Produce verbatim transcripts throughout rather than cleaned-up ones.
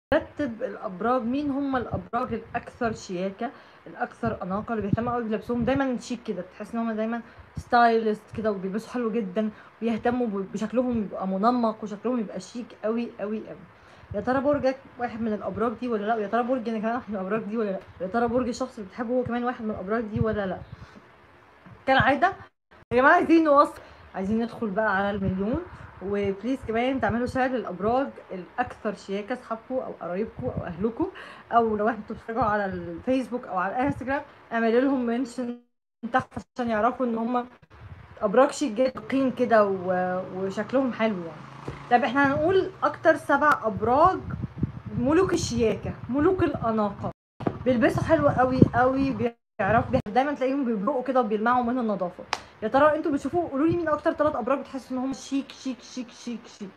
رتب الابراج، مين هم الابراج الاكثر شياكه، الاكثر اناقه، اللي بيهتموا قوي بلبسهم، دايما شيك كده، تحس ان هم دايما ستايلست كده وبيلبسوا حلو جدا، ويهتموا ب- بشكلهم يبقى منمق وشكلهم يبقى شيك قوي قوي قوي. يا ترى برجك واحد من الابراج دي ولا لا؟ يا ترى برج انا كمان واحد من الابراج دي ولا لا؟ يا ترى برج الشخص اللي بتحبه هو كمان واحد من الابراج دي ولا لا؟ كالعاده يا جماعه عايزين نوصل، عايزين ندخل بقى على المليون. وبليز كمان تعملوا شير للابراج الاكثر شياكه، اصحابكم او قرايبكم او اهلكم، او لو انتوا بتتفرجوا على الفيسبوك او على الانستجرام اعملوا لهم منشن تحت عشان يعرفوا ان هم ابراج شيك جدا كده و- وشكلهم حلو يعني. طب احنا هنقول اكتر سبع ابراج ملوك الشياكه، ملوك الاناقه، بيلبسوا حلو قوي قوي، بيعرفوا بيح- دايما تلاقيهم بيبرقوا كده وبيلمعوا من النظافه. يا ترى انتوا بتشوفوا، قولوا لي مين اكتر ثلاث ابراج بتحسوا ان هم شيك شيك شيك شيك شيك.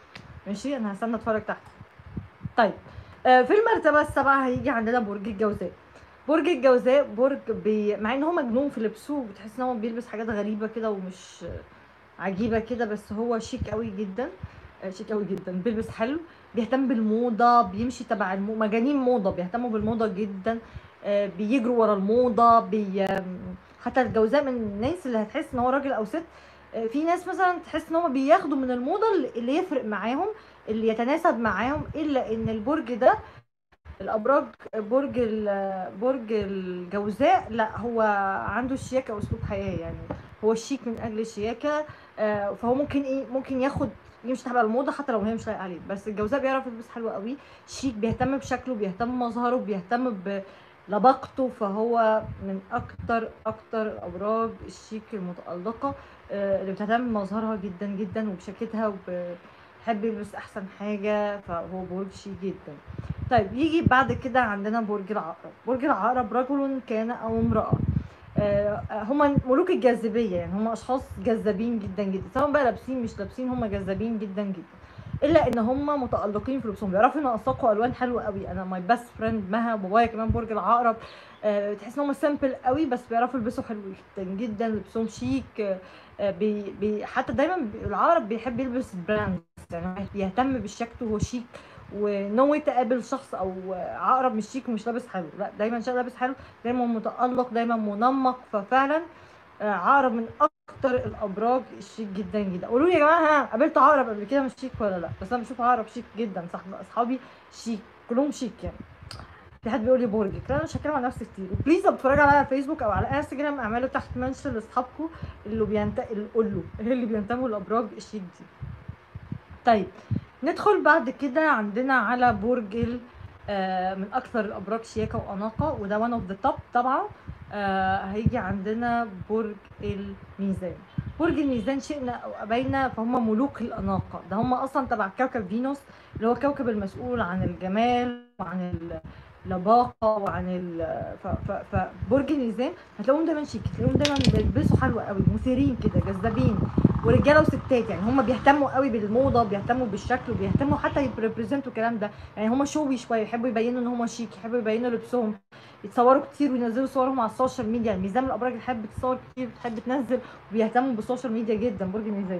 ماشي انا هستنى اتفرج تحت. طيب آه في المرتبه السابعه هيجي عندنا برج الجوزاء. برج الجوزاء برج بي... مع ان هو مجنون في لبسه، بتحس ان هو بيلبس حاجات غريبه كده ومش عجيبه كده، بس هو شيك قوي جدا. آه، شيك قوي جدا، بيلبس حلو، بيهتم بالموضه، بيمشي تبع المو... مجانين موضه، بيهتموا بالموضه جدا. آه، بيجروا ورا الموضه بي... آم، حتى الجوزاء من الناس اللي هتحس ان هو راجل او ست. آه، في ناس مثلا تحس ان هم بياخدوا من الموضه اللي اللي يفرق معاهم، اللي يتناسب معاهم، الا ان البرج ده، الابراج، برج ال- برج الجوزاء، لا هو عنده الشياكه واسلوب حياه يعني، هو الشيك من اجل الشياكه. آه، فهو ممكن ايه، ممكن ياخد يمشي تبع الموضه حتى لو هي مش لايقه عليه، بس الجوزاء بيعرف يلبس حلو قوي، شيك، بيهتم بشكله، بيهتم بمظهره، بيهتم بلباقته، فهو من اكتر اكتر الابراج الشيك المتالقه، آه، اللي بتهتم بمظهرها جدا جدا وبشكلها، وبتحب يلبس احسن حاجه، فهو برج شيك جدا. طيب يجي بعد كده عندنا برج العقرب. برج العقرب رجل كان او امرأة، آه، هم ملوك الجاذبية، يعني هم اشخاص جذابين جدا جدا، سواء بقى لابسين مش لابسين هم جذابين جدا جدا، الا ان هم متالقين في لبسهم، بيعرفوا ينسقوا الوان حلوه قوي. انا ماي بيست فريند مها وبابايا كمان برج العقرب، آه، تحس ان هم سامبل قوي بس بيعرفوا يلبسوا حلو جدا جدا، لبسهم شيك. آه، آه، بي بي حتى دايما بي- العقرب بيحب يلبس براند، يعني بيهتم بالشكل وهو شيك، ونوي تقابل شخص او عقرب مش شيك ومش لابس حلو، لا دايما شا- لابس حلو، دايما متالق، دايما منمق، ففعلا آه، عقرب من اكتر الابراج الشيك جدا جدا. قولوا لي يا جماعه، ها قابلت عقرب قبل كده مش شيك ولا لا؟ بس انا بشوف عقرب شيك جدا، صح، اصحابي شيك كلهم شيك يعني. في حد بيقول لي برجك، لا انا مش هتكلم عن نفسي كتير. وبليز لو بتتفرجوا على الفيسبوك او على انستجرام اعملوا تحت منشن لاصحابكم اللي بينت اللي قولوا اللي بينتموا للابراج الشيك دي. طيب ندخل بعد كده عندنا على برج ال آه، من اكثر الابراج شياكه واناقه، وده وان اوف ذا توب طبعا. آه، هيجي عندنا برج الميزان. برج الميزان شئنا او ابينا فهم ملوك الاناقه، ده هم اصلا تبع كوكب فينوس، اللي هو الكوكب المسؤول عن الجمال وعن اللباقه وعن ال ف- ف- فبرج الميزان هتلاقوهم دايما شيك، هتلاقوهم دايما بيلبسوا حلو قوي، مثيرين كده، جذابين، ورجاله وستات، يعني هم بيهتموا قوي بالموضه، بيهتموا بالشكل، وبيهتموا حتى يبريزنتوا الكلام ده، يعني هم شوي شويه، يحبوا يبينوا ان هم شيك، يحبوا يبينوا لبسهم، يتصوروا كتير وينزلوا صورهم على السوشيال ميديا. الميزان من الابراج اللي بتحب تصور كتير، بتحب تنزل، وبيهتموا بالسوشيال ميديا جدا برج الميزان.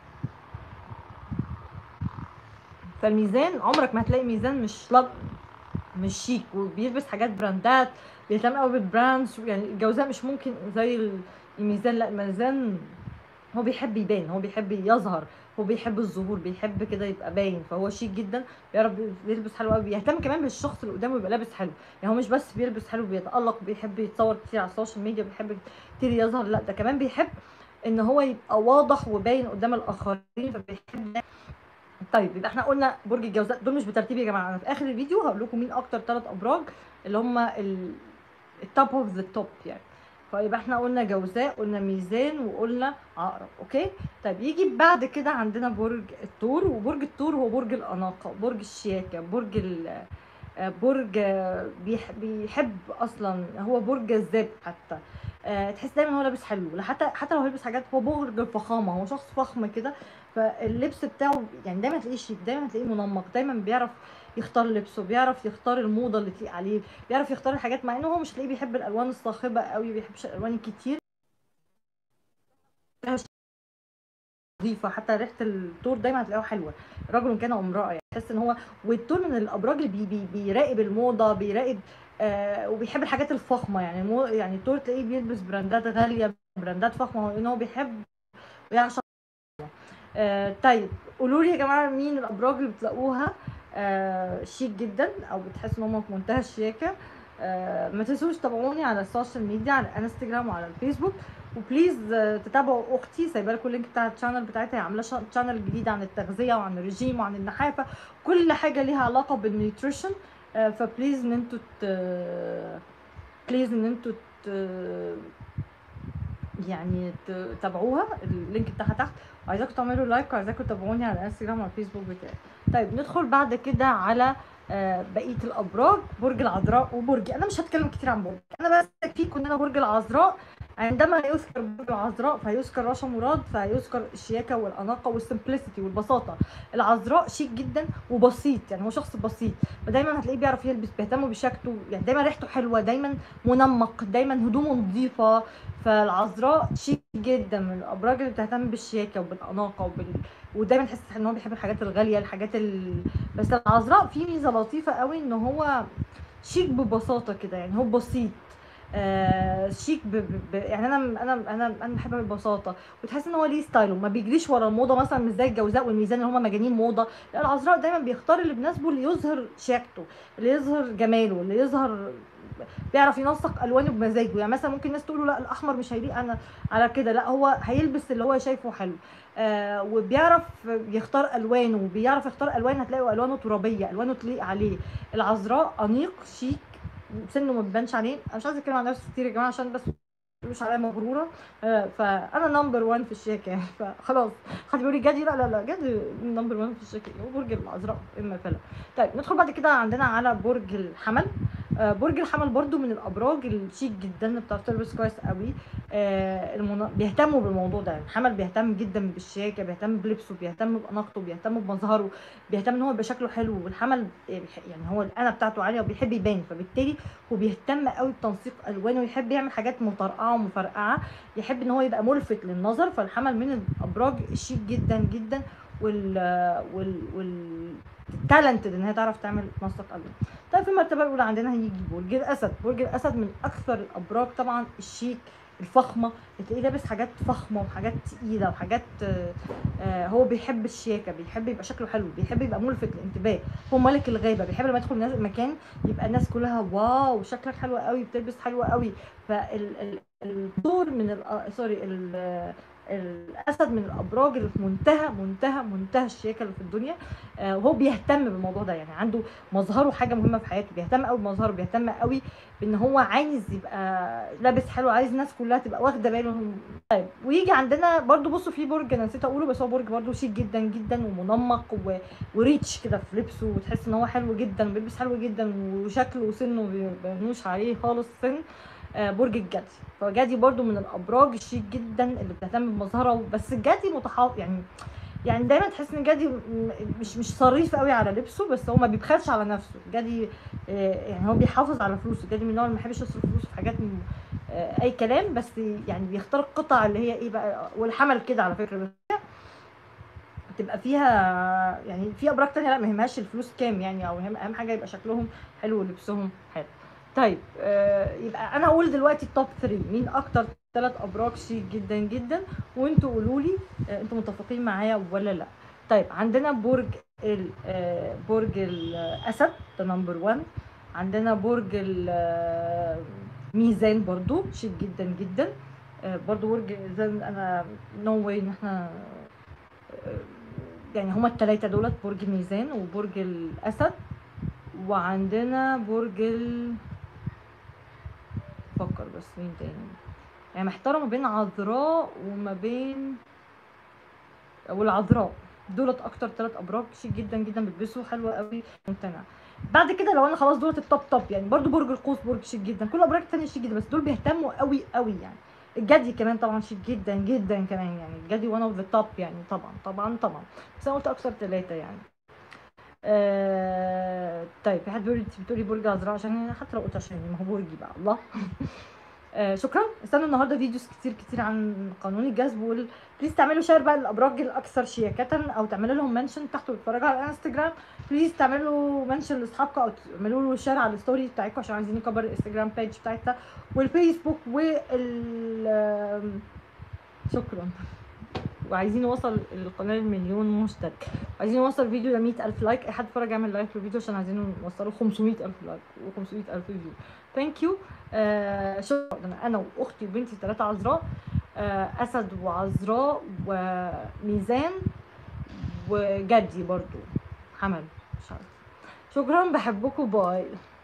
فالميزان عمرك ما هتلاقي ميزان مش لب... مش شيك وبيلبس حاجات براندات، بيهتم قوي بالبراندز، يعني الجوزاء مش ممكن زي الميزان، لا الميزان هو بيحب يبان، هو بيحب يظهر، هو بيحب الظهور، بيحب كده يبقى باين، فهو شيك جدا، بيعرف بيلبس حلو قوي، بيهتم كمان بالشخص اللي قدامه يبقى لابس حلو، يعني هو مش بس بيلبس حلو بيتألق، بيحب يتصور كتير على السوشيال ميديا، بيحب كتير يظهر، لا ده كمان بيحب ان هو يبقى واضح وباين قدام الاخرين، فبيحب ده. طيب يبقى احنا قلنا برج الجوزاء، دول مش بترتيب يا جماعه، انا في اخر الفيديو هقول لكم مين اكتر ثلاث ابراج اللي هم التوب اوف ذا توب يعني. فيبقى احنا قلنا جوزاء، قلنا ميزان، وقلنا عقرب، اوكي. طيب يجي بعد كده عندنا برج الثور، وبرج الثور هو برج الاناقه، برج الشياكه، برج ال آه، برج آه، بيح- بيحب اصلا، هو برج جذاب حتى. آه، تحس دايما هو لابس حلو، حتى حتى لو هيلبس حاجات، هو برج الفخامه، هو شخص فخم كده، فاللبس بتاعه يعني دايما تلاقيه شيك، دايما تلاقيه منمق، دايما بيعرف يختار لبسه، بيعرف يختار الموضه اللي تليق عليه، بيعرف يختار الحاجات، مع انه هو مش تلاقيه بيحب الالوان الصاخبه قوي، ما بيحبش الالوان الكتير نظيفه، حتى ريحه التور دايما هتلاقيها حلوه، رجل كان او امراه يعني، تحس ان هو. والتور من الابراج اللي بي بي بيراقب الموضه، بيراقب آه وبيحب الحاجات الفخمه يعني. مو يعني التور تلاقيه بيلبس براندات غاليه، براندات فخمه، لان هو بيحب ويعشق. آه طيب قولوا لي يا جماعه، مين الابراج اللي بتلاقوها آه شيك جدا، او بتحسوا ان هم في منتهى الشياكه؟ آه ما تنسوش تابعوني على السوشيال ميديا، على الانستجرام وعلى الفيسبوك. وبليز آه تتابعوا اختي، سايبه لكم اللينك بتاع الشانل بتاعتها، هي عامله شانل جديد عن التغذيه وعن الرجيم وعن النحافه، كل حاجه ليها علاقه بالنيوتريشن. آه فبليز ان انتوا بليز ان انتوا يعني تتابعوها، اللينك بتاعها تحت. وعايزاكم تعملوا لايك، وعايزاكم تتابعوني على الانستجرام وعلى الفيسبوك بتاعي. طيب ندخل بعد كده على آه بقيه الابراج. برج العذراء وبرجي، انا مش هتكلم كتير عن برج، انا بس يكفيكم ان انا برج العذراء. عندما يذكر برج العذراء فهيذكر رشا مراد، فهيذكر الشياكه والاناقه والسمبلسيتي والبساطه. العذراء شيك جدا وبسيط، يعني هو شخص بسيط، فدايما هتلاقيه بيعرف يلبس، بيهتم بشكله، يعني دايما ريحته حلوه، دايما منمق، دايما هدومه نظيفه. فالعذراء شيك جدا، من الابراج اللي بتهتم بالشياكه وبالاناقه وبال... ودايما تحس ان هو بيحب الحاجات الغاليه، الحاجات ال... بس العذراء فيه ميزه لطيفه قوي، ان هو شيك ببساطه كده، يعني هو بسيط. آه شيك ب... ب... ب... يعني انا انا انا انا بحب البساطه، وتحس ان هو ليه ستايله، ما بيجريش ورا الموضه مثلا، مش زي الجوزاء والميزان اللي هم مجانين موضه. لا، العذراء دايما بيختار اللي بيناسبه، اللي يظهر شياكته، اللي يظهر جماله، اللي يظهر، بيعرف ينسق الوانه بمزاجه. يعني مثلا ممكن الناس تقول له لا الاحمر مش هيليق انا على كده، لا هو هيلبس اللي هو شايفه حلو. آه وبيعرف يختار الوانه، وبيعرف يختار الوان، هتلاقوا الوانه ترابيه، الوانه تليق عليه. العذراء انيق شيك، سنه ما بيبانش عليه. انا مش عايزه اتكلم عن نفسي كتير يا جماعه، عشان بس مش عليا مغروره. آه فانا نمبر واحد في الشياكه يعني، فخلاص. حد بيقول لي جدي، لا لا لا، جدي نمبر واحد في الشياكه، هو برج العذراء اما فلا. طيب ندخل بعد كده عندنا على برج الحمل. آه برج الحمل برضو من الابراج الشيك جدا، بتعرف تلبس كويس قوي. آه المنا... بيهتموا بالموضوع ده، يعني الحمل بيهتم جدا بالشياكه، بيهتم بلبسه، بيهتم باناقته، بيهتم بمظهره، بيهتم ان هو يبقى شكله حلو. والحمل يعني هو الانا بتاعته عاليه وبيحب يبان، فبالتالي هو بيهتم قوي بتنسيق الوانه، ويحب يعمل حاجات مطرقعه ومفرقعه، يحب ان هو يبقى ملفت للنظر. فالحمل من الابراج الشيك جدا جدا، وال وال وال تالنتد ان هي تعرف تعمل تنسق الوان. طيب في المرتبه الاولى عندنا هيجي برج الاسد. برج الاسد من اكثر الابراج طبعا الشيك، الفخمه، تلاقيه لابس حاجات فخمه وحاجات تقيله وحاجات آه آه هو بيحب الشياكه، بيحب يبقى شكله حلو، بيحب يبقى ملفت للانتباه. هو ملك الغابه، بيحب لما يدخل مكان يبقى الناس كلها واو شكلك حلو قوي، بتلبس حلوه قوي. فالدور من ال سوري ال الاسد من الابراج اللي في منتهى منتهى منتهى الشياكه اللي في الدنيا. آه وهو بيهتم بالموضوع ده، يعني عنده مظهره حاجه مهمه في حياته، بيهتم قوي بمظهره، بيهتم قوي بان هو عايز يبقى لابس حلو، عايز الناس كلها تبقى واخده بالهم. طيب ويجي عندنا برضو، بصوا في برج انا نسيت اقوله، بس هو برج برضو شيك جدا جدا ومنمق و... وريتش كده في لبسه، وتحس ان هو حلو جدا، بيلبس حلو جدا، وشكله وسنه ما بيبانوش عليه خالص سن. آه برج الجدي. فالجدي برضو من الابراج الشيك جدا اللي بتهتم بمظهرها، بس الجدي متحافظ يعني، يعني دايما تحس ان الجدي مش مش صريف قوي على لبسه، بس هو ما بيبخلش على نفسه. الجدي يعني هو بيحافظ على فلوسه. الجدي من النوع اللي ما بيحبش يصرف فلوسه في حاجات اي كلام، بس يعني بيختار القطع اللي هي ايه بقى. والحمل كده على فكره بتبقى فيها، يعني في ابراج تانية لا ما يهمهاش الفلوس كام يعني، او اهم حاجه يبقى شكلهم حلو ولبسهم حلو. طيب آه يبقى انا هقول دلوقتي التوب ثلاثة، مين اكتر ثلاث ابراج شيك جدا جدا، وانتوا قولوا لي آه انتوا متفقين معايا ولا لا. طيب عندنا برج ال آه برج الاسد ده نمبر واحد. عندنا برج الميزان برضو شيك جدا جدا. آه برضو برج الميزان انا نو واي ان احنا آه يعني هما الثلاثه دولت، برج الميزان وبرج الاسد. وعندنا برج ال فكر بس مين تاني، يعني محتاره ما بين عذراء وما بين والعذراء. دولت اكتر ثلاث ابراج شيك جدا جدا، بيلبسوا حلوه قوي، ممتنع. بعد كده لو انا خلاص دولت التوب توب، يعني برضو برج القوس برج شيك جدا، كل الابراج الثانيه شيك جدا، بس دول بيهتموا قوي قوي يعني. الجدي كمان طبعا شيك جدا جدا كمان، يعني الجدي وان اوف ذا توب يعني، طبعا طبعا طبعا، بس انا قلت اكتر ثلاثه يعني. آه طيب في حد بيقول انت بتقولي برج عذراء عشان، حتى لو قلت عشان ما هو برجي بقى الله آه شكرا. استنوا النهارده فيديوز كتير كتير عن قانون الجذب وال... بليز تعملوا شير بقى للابراج الاكثر شياكه، او تعملوا لهم منشن تحت وتتفرجوا على الانستجرام. بليز تعملوا منشن لاصحابكم او تعملوا له شير على الستوري بتاعتكم عشان عايزين نكبر الانستجرام بيج بتاعتنا والفيسبوك وال آم، شكرا. وعايزين نوصل القناه لمليون مشترك، عايزين نوصل فيديو ل مية ألف لايك. اي حد اتفرج يعمل لايك للفيديو عشان عايزين نوصله خمسمية ألف لايك و500 ألف فيديو. ثانك يو. آه شكرا. انا واختي وبنتي الثلاثه عذراء، آه اسد وعذراء وميزان وجدي برضو حمل، مش عارفه. شكرا، بحبكم، باي.